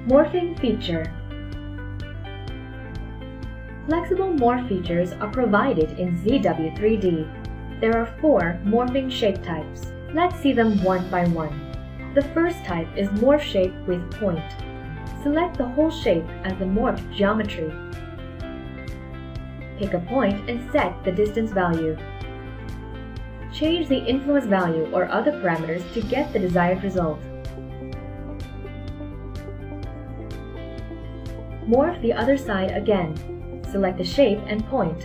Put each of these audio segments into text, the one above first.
Morphing Feature. Flexible morph features are provided in ZW3D. There are 4 morphing shape types. Let's see them one by one. The first type is morph shape with point. Select the whole shape as the morphed geometry. Pick a point and set the distance value. Change the influence value or other parameters to get the desired result. Morph the other side again. Select the shape and point.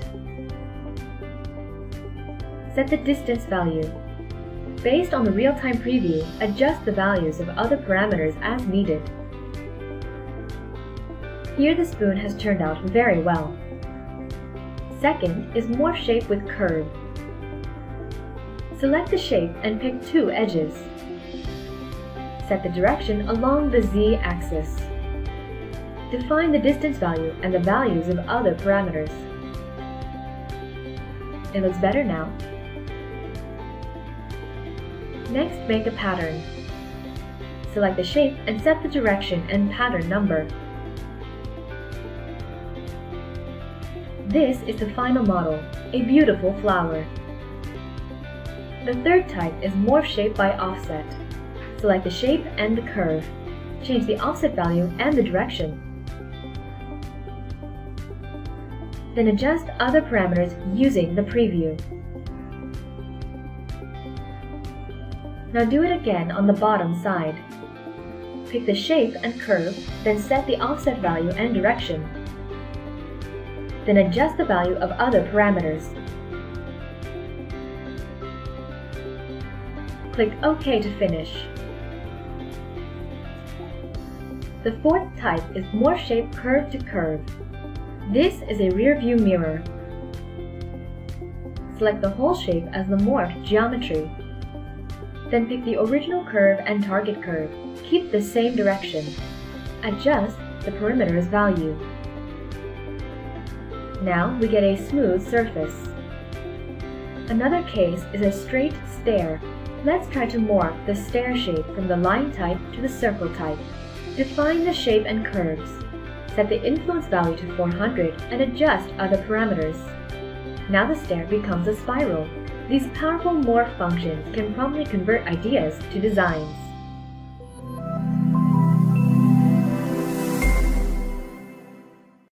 Set the distance value. Based on the real-time preview, adjust the values of other parameters as needed. Here the spoon has turned out very well. Second is morph shape with curve. Select the shape and pick 2 edges. Set the direction along the z-axis. Define the distance value and the values of other parameters. It looks better now. Next, make a pattern. Select the shape and set the direction and pattern number. This is the final model, a beautiful flower. The third type is morph shape by offset. Select the shape and the curve. Change the offset value and the direction. Then adjust other parameters using the preview. Now do it again on the bottom side. Pick the shape and curve, then set the offset value and direction. Then adjust the value of other parameters. Click OK to finish. The fourth type is morph shape curve to curve. This is a rear view mirror. Select the whole shape as the morphed geometry. Then pick the original curve and target curve. Keep the same direction. Adjust the perimeter's value. Now we get a smooth surface. Another case is a straight stair. Let's try to morph the stair shape from the line type to the circle type. Define the shape and curves. Set the influence value to 400 and adjust other parameters. Now the stair becomes a spiral. These powerful morph functions can promptly convert ideas to designs.